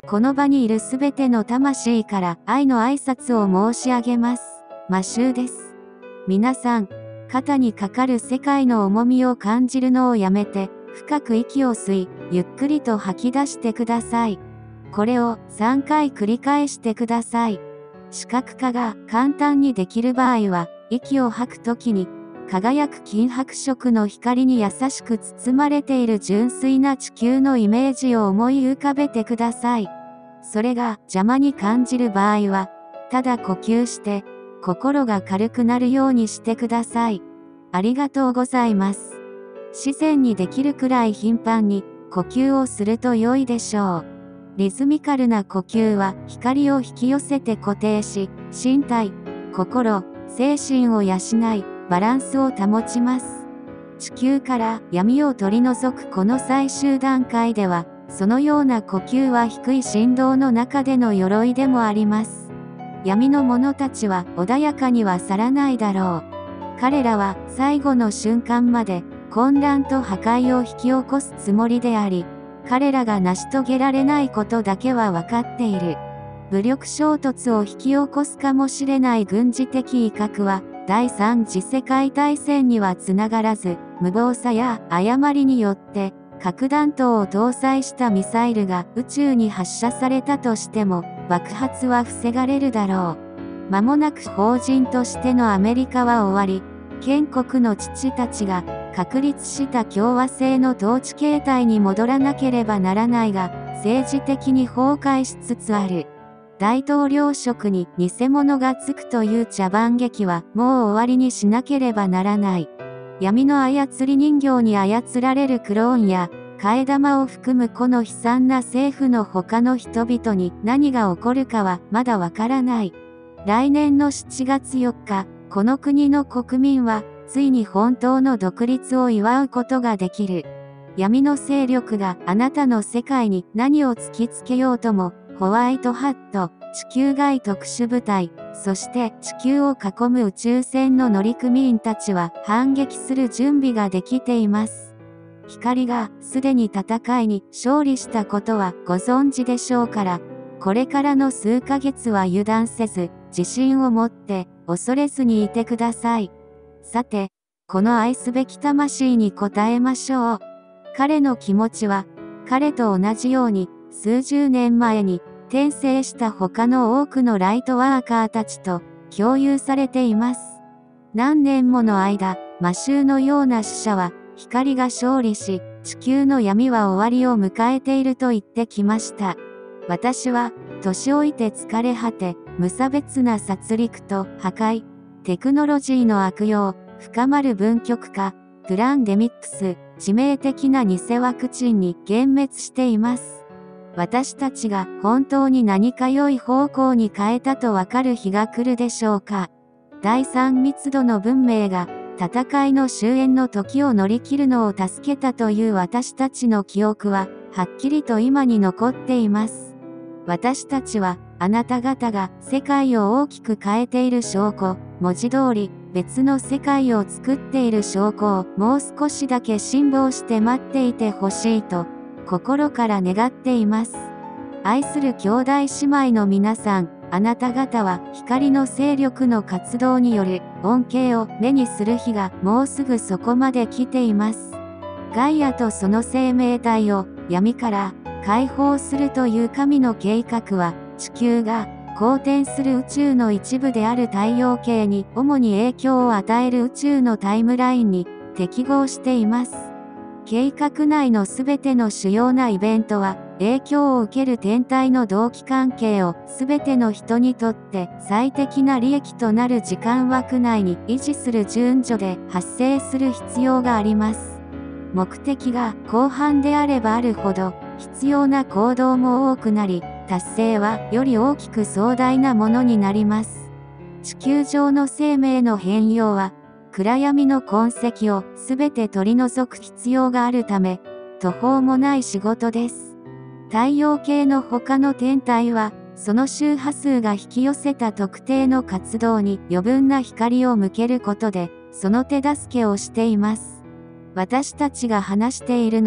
この場にいるすべての魂から愛の挨拶を申し上げます。マシューです。皆さん、肩にかかる世界の重みを感じるのをやめて、深く息を吸い、ゆっくりと吐き出してください。これを3回繰り返してください。視覚化が簡単にできる場合は、息を吐くときに、輝く金白色の光に優しく包まれている純粋な地球のイメージを思い浮かべてください。それが邪魔に感じる場合は、ただ呼吸して、心が軽くなるようにしてください。ありがとうございます。自然にできるくらい頻繁に呼吸をすると良いでしょう。リズミカルな呼吸は光を引き寄せて固定し、身体、心、精神を養い、バランスを保ちます。地球から闇を取り除くこの最終段階では、そのような呼吸は低い振動の中での鎧でもあります。闇の者たちは穏やかには去らないだろう。彼らは最後の瞬間まで混乱と破壊を引き起こすつもりであり、彼らが成し遂げられないことだけは分かっている。武力衝突を引き起こすかもしれない軍事的威嚇は、第三次世界大戦にはつながらず、無謀さや誤りによって、核弾頭を搭載したミサイルが宇宙に発射されたとしても、爆発は防がれるだろう。間もなく法人としてのアメリカは終わり、建国の父たちが確立した共和制の統治形態に戻らなければならないが、政治的に崩壊しつつある。大統領職に偽物がつくという茶番劇はもう終わりにしなければならない。闇の操り人形に操られるクローンや、替え玉を含むこの悲惨な政府の他の人々に何が起こるかはまだわからない。来年の7月4日、この国の国民は、ついに本当の独立を祝うことができる。闇の勢力があなたの世界に何を突きつけようとも、ホワイトハット、地球外特殊部隊、そして地球を囲む宇宙船の乗組員たちは反撃する準備ができています。光がすでに戦いに勝利したことはご存知でしょうから、これからの数ヶ月は油断せず、自信を持って恐れずにいてください。さて、この愛すべき魂に応えましょう。彼の気持ちは、彼と同じように、数十年前に、転生した他の多くのライトワーカーたちと、共有されています。何年もの間、魔衆のような死者は、光が勝利し、地球の闇は終わりを迎えていると言ってきました。私は、年老いて疲れ果て、無差別な殺戮と破壊、テクノロジーの悪用、深まる分極化、プランデミックス、致命的な偽ワクチンに幻滅しています。私たちが本当に何か良い方向に変えたとわかる日が来るでしょうか。第三密度の文明が戦いの終焉の時を乗り切るのを助けたという私たちの記憶ははっきりと今に残っています。私たちはあなた方が世界を大きく変えている証拠、文字通り別の世界を作っている証拠をもう少しだけ辛抱して待っていてほしいと心から願っています。愛する兄弟姉妹の皆さん、あなた方は光の勢力の活動による恩恵を目にする日がもうすぐそこまで来ています。ガイアとその生命体を闇から解放するという神の計画は、地球が公転する宇宙の一部である太陽系に主に影響を与える宇宙のタイムラインに適合しています。計画内のすべての主要なイベントは、影響を受ける天体の同期関係をすべての人にとって最適な利益となる時間枠内に維持する順序で発生する必要があります。目的が広範であればあるほど、必要な行動も多くなり、達成はより大きく壮大なものになります。地球上の生命の変容は、暗闇の痕跡をすべて取り除く必要があるため、途方もない仕事です。太陽系の他の天体は、その周波数が引き寄せた特定の活動に余分な光を向けることで、その手助けをしています。私たちが話しているのは、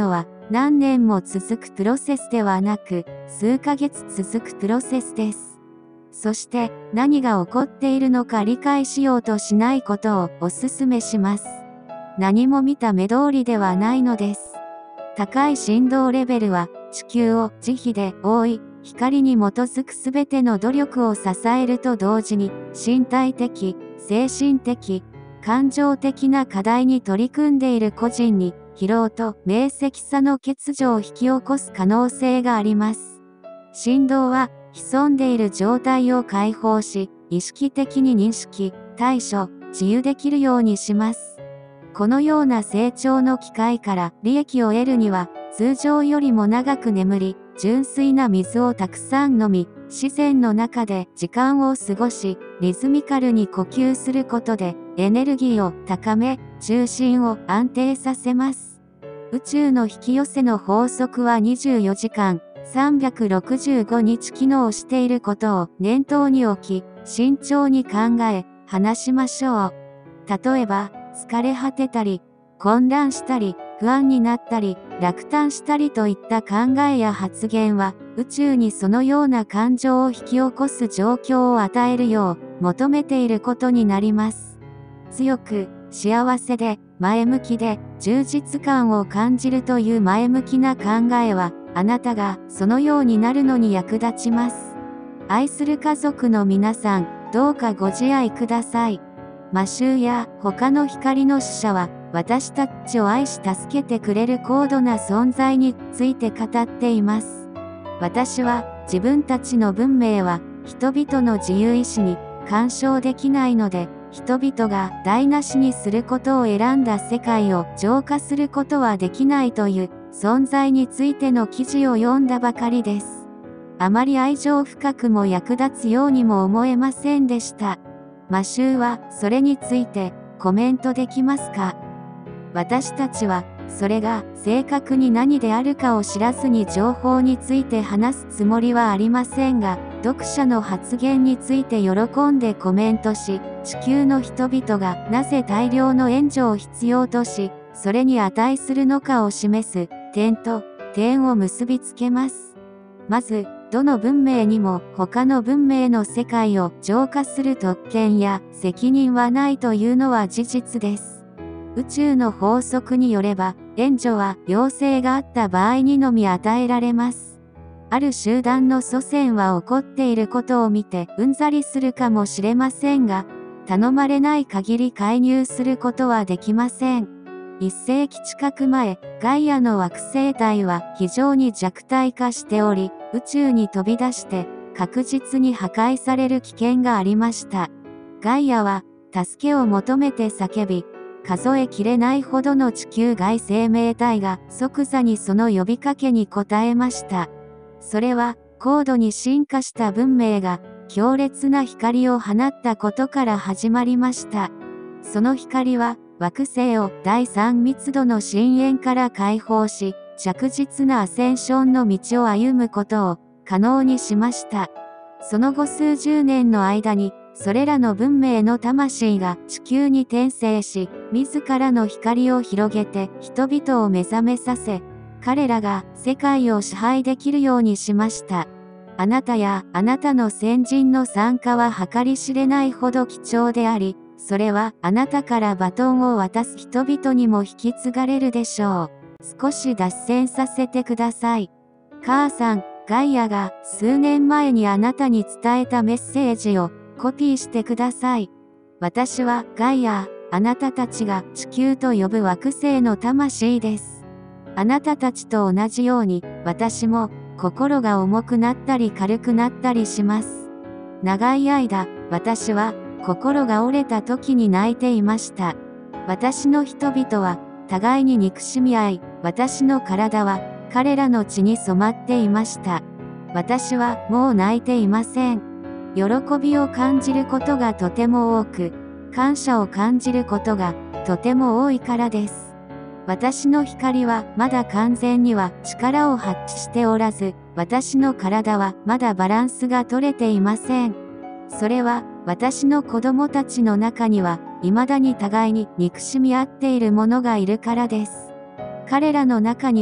何年も続くプロセスではなく、数ヶ月続くプロセスです。そして何が起こっているのか理解しようとしないことをお勧めします。何も見た目通りではないのです。高い振動レベルは地球を慈悲で覆い、光に基づくすべての努力を支えると同時に、身体的、精神的、感情的な課題に取り組んでいる個人に、疲労と明晰さの欠如を引き起こす可能性があります。振動は、潜んでいる状態を解放し、意識的に認識、対処、自由できるようにします。このような成長の機会から利益を得るには、通常よりも長く眠り、純粋な水をたくさん飲み、自然の中で時間を過ごし、リズミカルに呼吸することで、エネルギーを高め、中心を安定させます。宇宙の引き寄せの法則は24時間、365日機能していることを念頭に置き、慎重に考え、話しましょう。例えば、疲れ果てたり、混乱したり、不安になったり、落胆したりといった考えや発言は、宇宙にそのような感情を引き起こす状況を与えるよう求めていることになります。強く、幸せで、前向きで、充実感を感じるという前向きな考えは、あなたがそのようになるのに役立ちます。愛する家族の皆さん、どうかご自愛ください。魔衆や他の光の使者は、私たちを愛し助けてくれる高度な存在について語っています。私は自分たちの文明は人々の自由意志に干渉できないので、人々が台無しにすることを選んだ世界を浄化することはできないという存在についての記事を読んだばかりです。あまり愛情深くも役立つようにも思えませんでした。魔衆はそれについてコメントできますか？私たちは、それが正確に何であるかを知らずに情報について話すつもりはありませんが、読者の発言について喜んでコメントし、地球の人々がなぜ大量の援助を必要とし、それに値するのかを示す点と点を結びつけます。まず、どの文明にも他の文明の世界を浄化する特権や責任はないというのは事実です。宇宙の法則によれば、援助は要請があった場合にのみ与えられます。ある集団の祖先は起こっていることを見てうんざりするかもしれませんが、頼まれない限り介入することはできません。1世紀近く前、ガイアの惑星帯は非常に弱体化しており、宇宙に飛び出して確実に破壊される危険がありました。ガイアは助けを求めて叫び、数えきれないほどの地球外生命体が即座にその呼びかけに応えました。それは高度に進化した文明が強烈な光を放ったことから始まりました。その光は惑星を第三密度の深淵から解放し、着実なアセンションの道を歩むことを可能にしました。その後数十年の間に、それらの文明の魂が地球に転生し、自らの光を広げて人々を目覚めさせ、彼らが世界を支配できるようにしました。あなたやあなたの先人の参加は計り知れないほど貴重であり、それはあなたからバトンを渡す人々にも引き継がれるでしょう。少し脱線させてください。母さん、ガイアが数年前にあなたに伝えたメッセージをコピーしてください。私はガイア、あなたたちが地球と呼ぶ惑星の魂です。あなたたちと同じように、私も心が重くなったり軽くなったりします。長い間、私は心が折れた時に泣いていました。私の人々は互いに憎しみ合い、私の体は彼らの血に染まっていました。私はもう泣いていません。喜びを感じることがとても多く、感謝を感じることがとても多いからです。私の光はまだ完全には力を発揮しておらず、私の体はまだバランスが取れていません。それは私の子供たちの中には未だに互いに憎しみ合っている者がいるからです。彼らの中には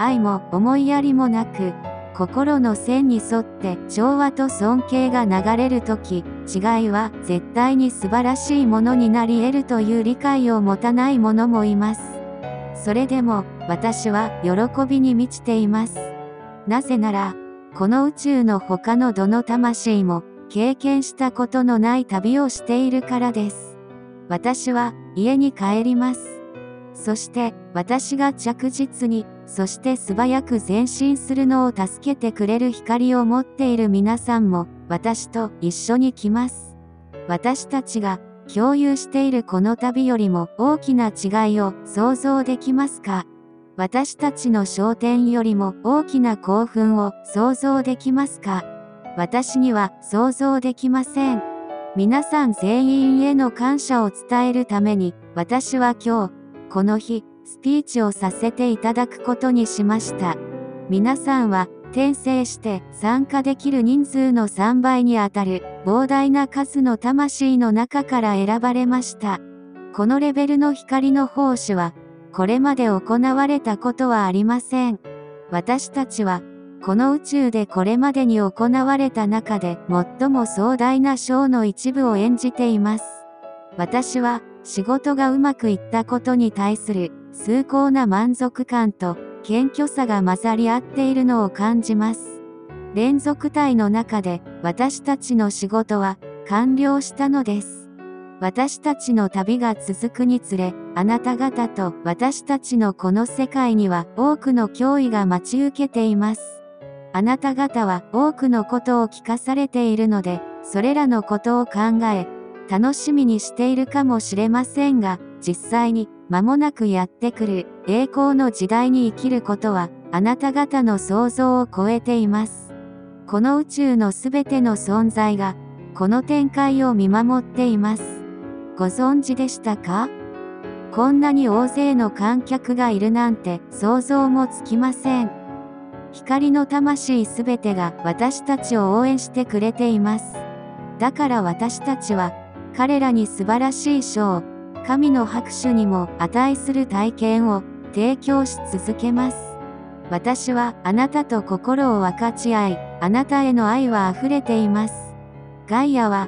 愛も思いやりもなく、心の線に沿って調和と尊敬が流れるとき、違いは絶対に素晴らしいものになり得るという理解を持たない者もいます。それでも、私は喜びに満ちています。なぜなら、この宇宙の他のどの魂も、経験したことのない旅をしているからです。私は、家に帰ります。そして、私が着実に、そして素早く前進するのを助けてくれる光を持っている皆さんも、私と一緒に来ます。私たちが共有しているこの旅よりも大きな違いを想像できますか？私たちの焦点よりも大きな興奮を想像できますか？私には想像できません。皆さん全員への感謝を伝えるために、私は今日、この日、スピーチをさせていただくことにしました。皆さんは、転生して参加できる人数の3倍にあたる膨大な数の魂の中から選ばれました。このレベルの光の奉仕は、これまで行われたことはありません。私たちは、この宇宙でこれまでに行われた中で最も壮大なショーの一部を演じています。私は、仕事がうまくいったことに対する崇高な満足感と謙虚さが混ざり合っているのを感じます。連続体の中で私たちの仕事は完了したのです。私たちの旅が続くにつれ、あなた方と私たちのこの世界には多くの脅威が待ち受けています。あなた方は多くのことを聞かされているので、それらのことを考え、楽しみにしているかもしれませんが、実際に間もなくやってくる栄光の時代に生きることは、あなた方の想像を超えています。この宇宙のすべての存在が、この展開を見守っています。ご存知でしたか？こんなに大勢の観客がいるなんて想像もつきません。光の魂すべてが私たちを応援してくれています。だから私たちは、彼らに素晴らしい賞を、神の拍手にも値する体験を提供し続けます。私はあなたと心を分かち合い、あなたへの愛は溢れています。ガイアは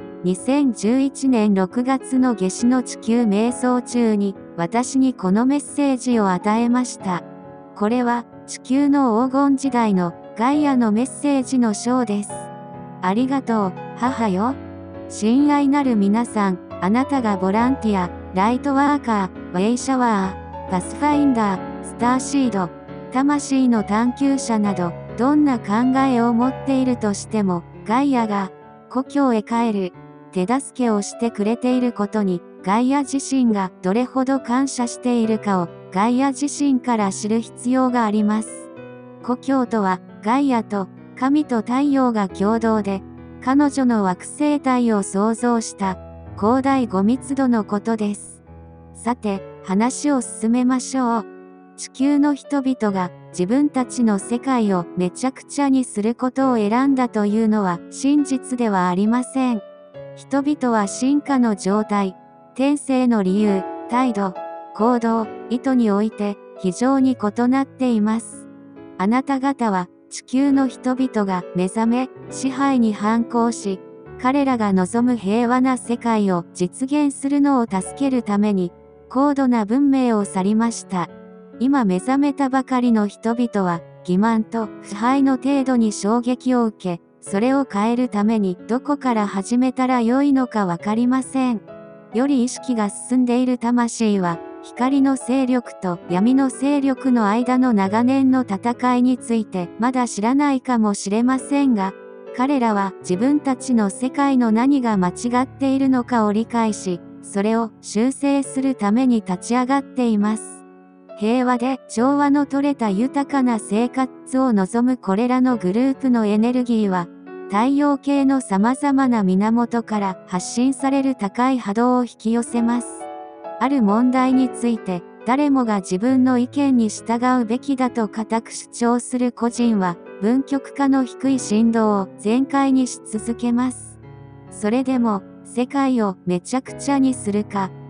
2011年6月の夏至の地球瞑想中に私にこのメッセージを与えました。これは地球の黄金時代のガイアのメッセージの章です。ありがとう、母よ。親愛なる皆さん、あなたがボランティア、ライトワーカー、ウェイシャワー、パスファインダー、スターシード、魂の探求者など、どんな考えを持っているとしても、ガイアが、故郷へ帰る、手助けをしてくれていることに、ガイア自身がどれほど感謝しているかを、ガイア自身から知る必要があります。故郷とは、ガイアと、神と太陽が共同で、彼女の惑星体を創造した、広大ご密度のことです。さて、話を進めましょう。地球の人々が自分たちの世界をめちゃくちゃにすることを選んだというのは真実ではありません。人々は進化の状態、転生の理由、態度、行動、意図において非常に異なっています。あなた方は地球の人々が目覚め、支配に反抗し、彼らが望む平和な世界を実現するのを助けるために、高度な文明を去りました。今目覚めたばかりの人々は、欺瞞と腐敗の程度に衝撃を受け、それを変えるためにどこから始めたらよいのかわかりません。より意識が進んでいる魂は、光の勢力と闇の勢力の間の長年の戦いについてまだ知らないかもしれませんが、彼らは自分たちの世界の何が間違っているのかを理解し、それを修正するために立ち上がっています。平和で調和の取れた豊かな生活を望むこれらのグループのエネルギーは、太陽系の様々な源から発信される高い波動を引き寄せます。ある問題について、誰もが自分の意見に従うべきだと固く主張する個人は、分極化の低い振動を全開にし続けます。それでも、世界をめちゃくちゃにするか、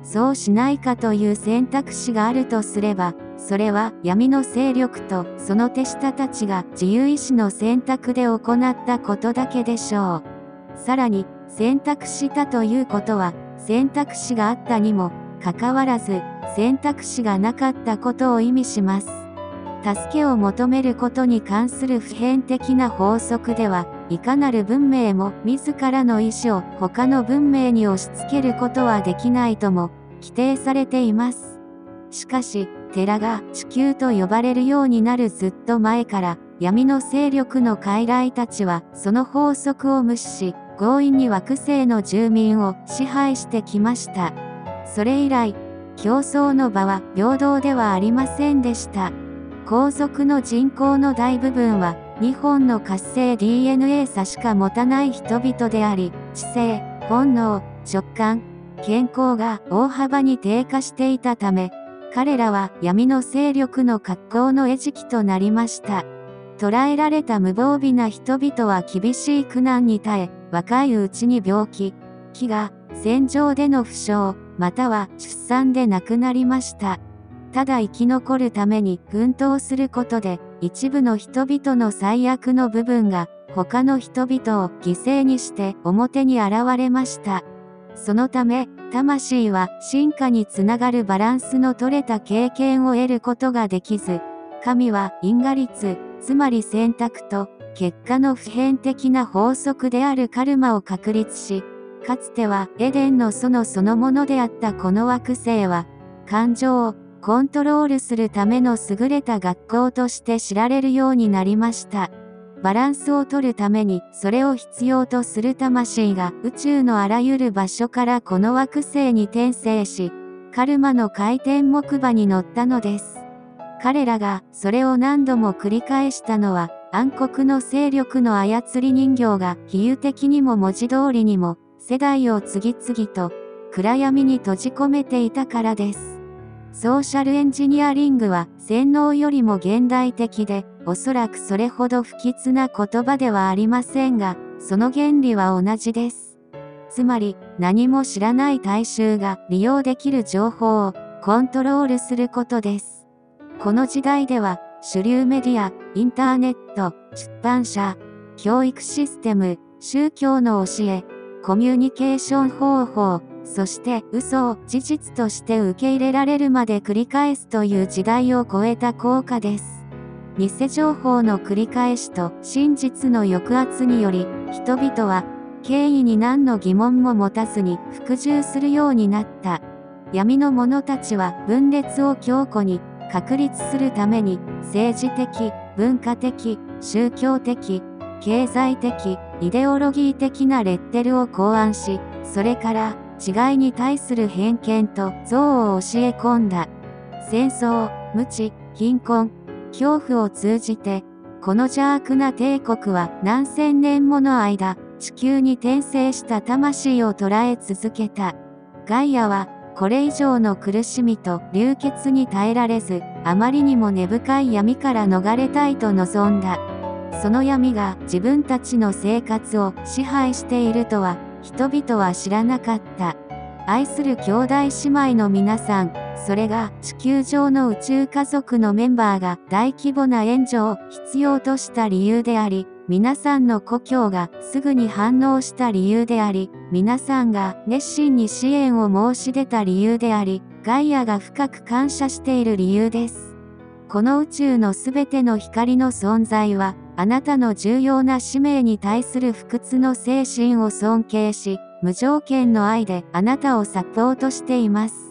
そうしないかという選択肢があるとすれば、それは闇の勢力とその手下たちが自由意志の選択で行ったことだけでしょう。さらに、選択したということは、選択肢があったにもかかわらず、選択肢がなかったことを意味します。助けを求めることに関する普遍的な法則では、いかなる文明も自らの意志を他の文明に押し付けることはできないとも規定されています。しかし、寺が地球と呼ばれるようになるずっと前から、闇の勢力の傀儡たちはその法則を無視し、強引に惑星の住民を支配してきました。それ以来、競争の場は平等ではありませんでした。皇族の人口の大部分は、2本の活性 DNA 差しか持たない人々であり、知性、本能、直感、健康が大幅に低下していたため、彼らは闇の勢力の格好の餌食となりました。捕らえられた無防備な人々は厳しい苦難に耐え、若いうちに病気、飢餓、戦場での負傷、または出産で亡くなりました。ただ生き残るために奮闘することで、一部の人々の最悪の部分が、他の人々を犠牲にして表に現れました。そのため、魂は進化につながるバランスの取れた経験を得ることができず、神は因果律、つまり選択と結果の普遍的な法則であるカルマを確立し、かつてはエデンの園そのものであったこの惑星は、感情をコントロールするための優れた学校として知られるようになりました。バランスを取るためにそれを必要とする魂が宇宙のあらゆる場所からこの惑星に転生し、カルマの回転木馬に乗ったのです。彼らがそれを何度も繰り返したのは、暗黒の勢力の操り人形が比喩的にも文字通りにも世代を次々と暗闇に閉じ込めていたからです。ソーシャルエンジニアリングは洗脳よりも現代的で、おそらくそれほど不吉な言葉ではありませんが、その原理は同じです。つまり、何も知らない大衆が利用できる情報をコントロールすることです。この時代では、主流メディア、インターネット、出版社、教育システム、宗教の教え、コミュニケーション方法、そして嘘を事実として受け入れられるまで繰り返すという時代を超えた効果です。偽情報の繰り返しと真実の抑圧により、人々は権威に何の疑問も持たずに服従するようになった。闇の者たちは分裂を強固に確立するために政治的、文化的、宗教的、経済的、イデオロギー的なレッテルを考案し、それから違いに対する偏見と憎悪を教え込んだ。戦争、無知、貧困、恐怖を通じて、この邪悪な帝国は何千年もの間、地球に転生した魂を捉え続けた。ガイアは、これ以上の苦しみと流血に耐えられず、あまりにも根深い闇から逃れたいと望んだ。その闇が自分たちの生活を支配しているとは、人々は知らなかった。愛する兄弟姉妹の皆さん、それが地球上の宇宙家族のメンバーが大規模な援助を必要とした理由であり、皆さんの故郷がすぐに反応した理由であり、皆さんが熱心に支援を申し出た理由であり、ガイアが深く感謝している理由です。この宇宙のすべての光の存在は、あなたの重要な使命に対する不屈の精神を尊敬し、無条件の愛であなたをサポートしています。